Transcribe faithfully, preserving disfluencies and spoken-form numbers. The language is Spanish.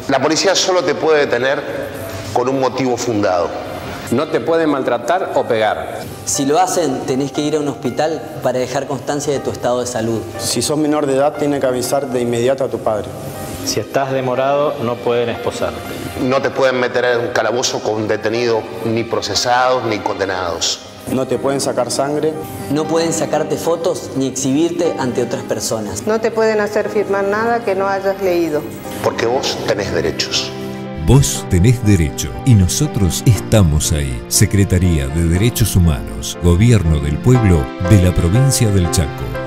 La policía solo te puede detener con un motivo fundado. No te pueden maltratar o pegar. Si lo hacen, tenés que ir a un hospital para dejar constancia de tu estado de salud. Si sos menor de edad, tienes que avisar de inmediato a tu padre. Si estás demorado, no pueden esposarte. No te pueden meter en un calabozo con detenidos ni procesados ni condenados. No te pueden sacar sangre. No pueden sacarte fotos ni exhibirte ante otras personas. No te pueden hacer firmar nada que no hayas leído. Porque vos tenés derechos. Vos tenés derecho y nosotros estamos ahí. Secretaría de Derechos Humanos, Gobierno del Pueblo de la Provincia del Chaco.